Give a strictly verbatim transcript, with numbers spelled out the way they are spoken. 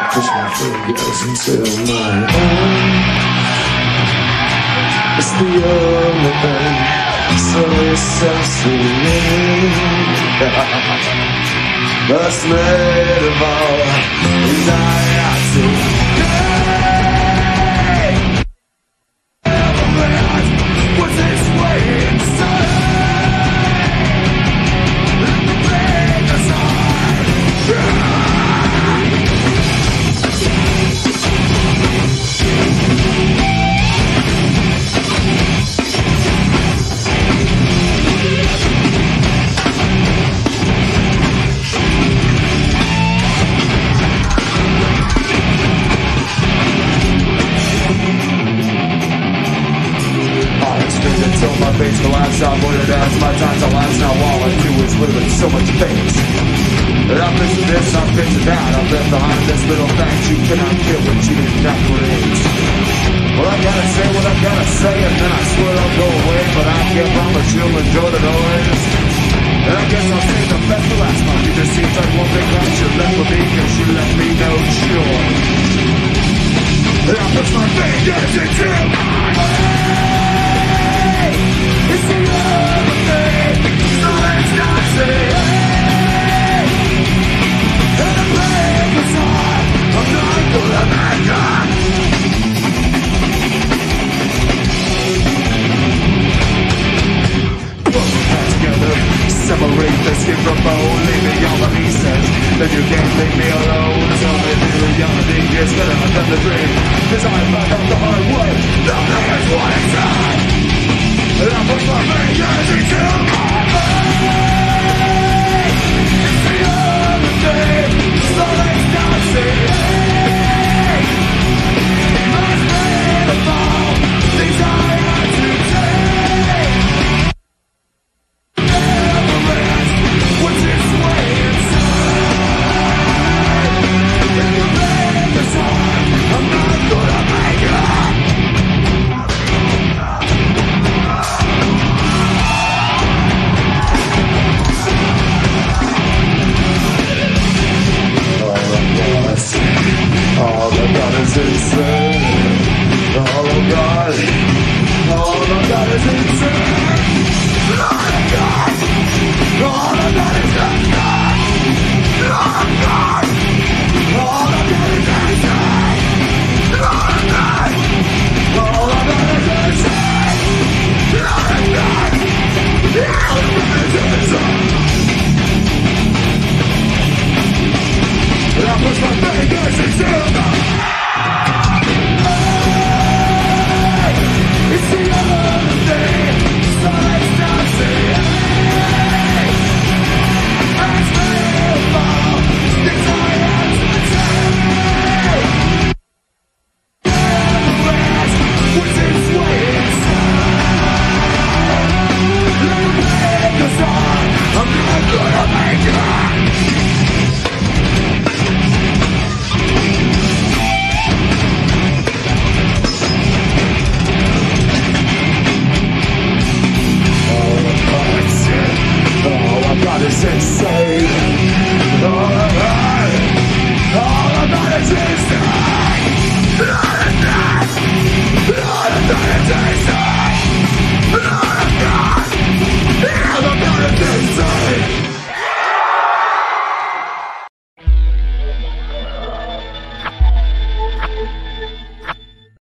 push my fingers into my own. It's the only thing so essentially that's made of all these I what's this way inside? Let me break aside. Until my face collapsed, I voided as my time to last. Now all I do is live in so much pain. And I'm missing this, I'm missing that. I've left behind this little fact you cannot kill what you cannot create. Well, I gotta say what I gotta say, and then I swear I'll go away. But I can't promise you'll enjoy the noise. And I guess I'll save the best for last. My future seems like one big lunch you left with me, cause you left me no choice. And I push my fingers into my it's the only thing, so let's not say hey. And I'm playing the song, I'm not full of anger. Put my hands together, separate the skin from bone. Leave me all the pieces, then you can't leave me alone. Tell me the reality is better than the dream, cause I found out the hard way, nothing is what it's at. And I put my fingers into my head.